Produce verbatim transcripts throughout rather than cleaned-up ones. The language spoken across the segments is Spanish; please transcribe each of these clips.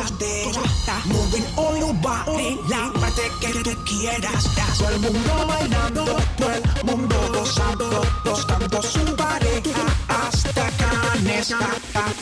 gozadera. Moving all your body, la parte que tú quieras. Todo el mundo bailando, todo el mundo gozando, buscando su pareja hasta que amanezca.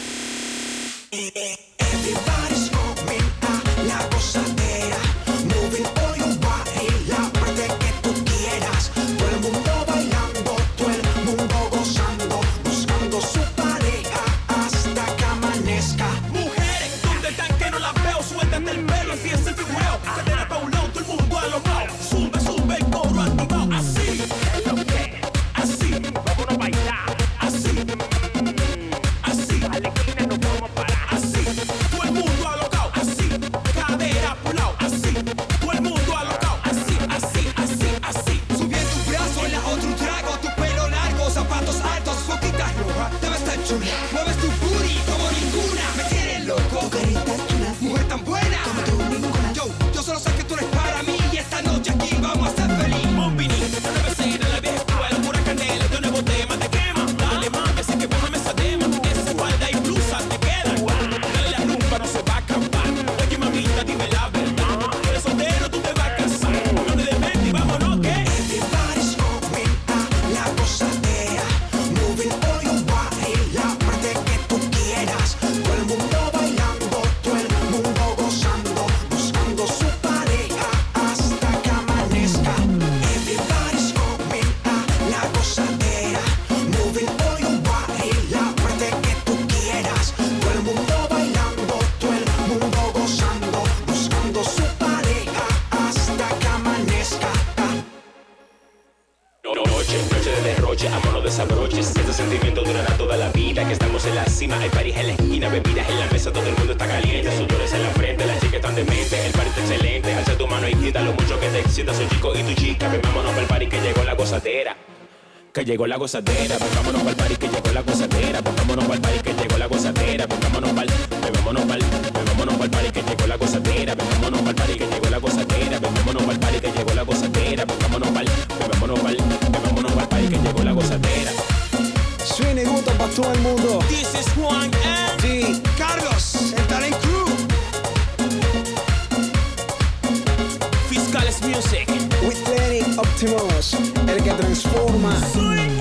Everybody's moving a la gozadera. Moving all your body, la parte que tú quieras. Todo el mundo bailando, todo el mundo gozando, buscando su pareja hasta que amanezca. Mujeres, ¿dónde están que no las veo? Suéltate el pelo, así es el figureo. Cadera pa' un lado, todo el mundo a lo lado. Sube, sube el coro activado. Así, es lo que, así, vámonos a bailar. Así, así, a la esquina nos vamos a parar. Así, todo el mundo alocao. Así, cadera por lado. Así, todo el mundo alocao. Así, así, así, así. Subiendo un brazo, en la otro un trago. Tu pelo largo, zapatos altos, boquita roja. Te ves tan chula, mueves tu booty como ninguna. Me tienes loco, Tu carita chula, mujer tan buena. como tú ninguna. Yo, yo solo sé que tú eres para mí. Y esta noche aquí vamos a ser feliz. Bombini, la nueva escena, la vieja escuela, pura canela, de nuevo tema te quema. Dale mami, así que bájame esa tema. Esa falda y blusa te queda. Dale la rumba, no se va a acabar. Oye mamita, dime la verdad. Tú eres soltero, tú te vas a casar. No te demente y vámonos, ¿qué? Everybody's moving a la gozadera. Moving all your body, la parte que tú quieras. Todo el mundo bailando, todo el mundo gozando, buscando su pareja hasta que amanezca. Everybody's moving a la gozadera. Moving all your body, la parte que tú quieras. Todo el mundo bailando, todo el mundo gozando, buscando su pareja hasta que amanezca. No- Noche, noche de derroche, vámonos de sabroches. Este sentimiento durará toda la vida. Que estamos en la cima, hay paris en la esquina, bebidas en la mesa, todo el mundo está caliente. Sudores en la frente, las chicas están demente. El party está excelente, alza tu mano y grita lo mucho que te excita. Soy chico y tu chica, ven vámonos pa'l party que llegó la gozadera. Que llegó la gozadera, ven vámonos pa'l party que llegó la gozadera. Ven vámonos pa'l party que llegó la gozadera. Ven vámonos pa'l, ven vámonos pa'l, ven vámonos pa'l party que llegó la gozadera. Ven vámonos pa'l party que llegó la gozadera. Ven vámonos pa'l party que llegó la gozadera. Ven vámonos pa'l, ven vámonos pa'l, ven vámonos pa'l party que llegó la gozadera. Suena y gusta para todo el mundo. This is Juan and Sí, Carlos, el Talent Crew. Fiscales Music. with Lenny Optimus, el que transforma. Swing.